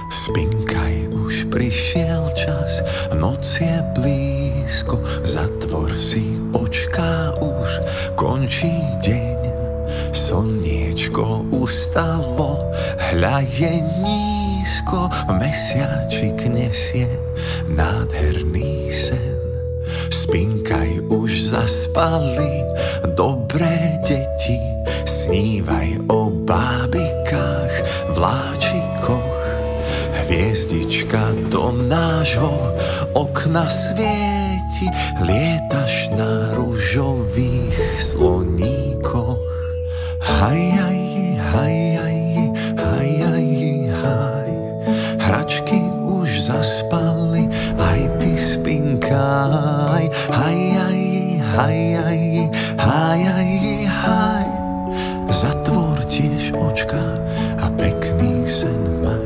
Spinkaj, už prišiel čas, noc je blízko, zatvor si očká, už končí deň. Slniečko ustalo, hľa je nízko, mesiačik nesie nádherný sen. Spinkaj, už zaspali dobré deti, snívaj o bábikách, vláčikoch. Hviezdička do nášho okna svieti, lietaš na ružových sloníkoch. Hajaj, hajaj, hajaj, haj. Hračky už zaspali, aj ty spinkaj. Hajaj, hajaj, hajaj, haj. Zatvor tiež očka a pekný sen maj.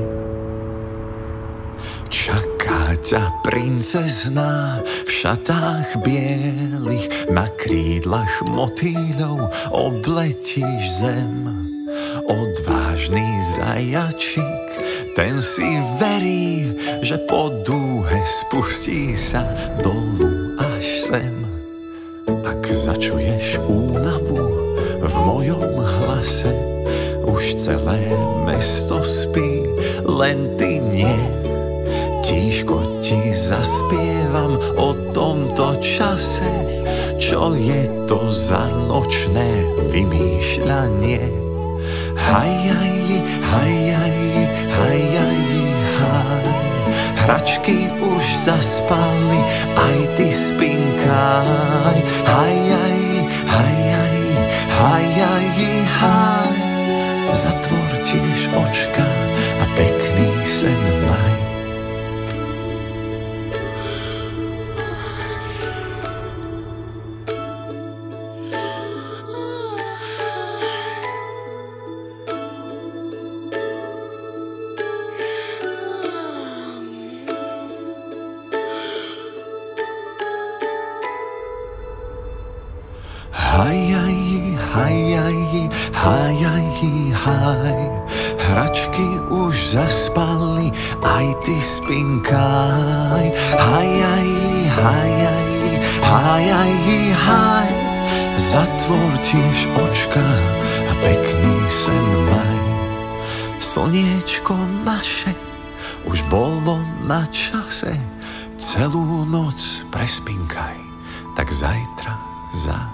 Čaká ťa princezná v šatách bielých, na krídlach motýľov obletíš zem. Odvážny zajačik, ten si verí, že po dúhe spustí sa dolu až sem. Ak začuješ únavu v mojom hlase, už celé mesto spí, len ty nie. Tížko ti zaspievam o tomto čase, čo je to za nočné vymýšľanie. Hajaj, hajaj, hajaj, haj. Hračky už zaspali, aj ty spinkaj. Hajaj, hajaj, hajaj, haj. Zatvor tiež očka a pekný sen maj. Hajaj, hajaj, hajaj, haj. Hračky už zaspali, aj ty spinkaj. Hajaj, hajaj, hajaj, haj. Zatvor tiež očka a pekný sen maj. Slniečko naše už bolo na čase, celú noc prespinkaj, tak zajtra